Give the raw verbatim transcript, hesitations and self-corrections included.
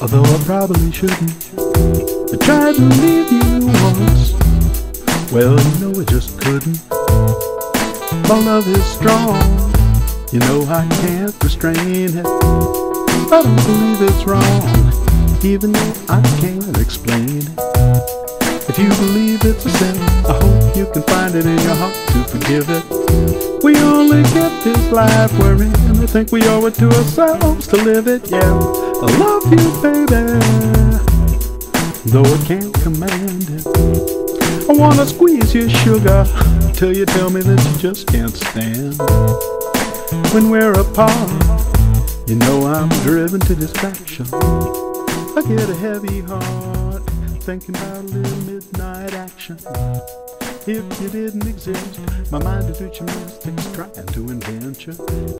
although I probably shouldn't. I tried to leave you once, well, you know I just couldn't. My love is strong, you know I can't restrain it. I don't believe it's wrong, even though I can't explain it. If you believe it's a sin, I hope you can find it in your heart to forgive it. We only get this life we're in, I think we owe it to ourselves to live it, yeah. I love you, baby, though I can't command it. I wanna squeeze your sugar till you tell me that you just can't stand. When we're apart, you know I'm driven to distraction. I get a heavy heart thinking about a little midnight action. If you didn't exist, my mind would do gymnastics trying to invent you.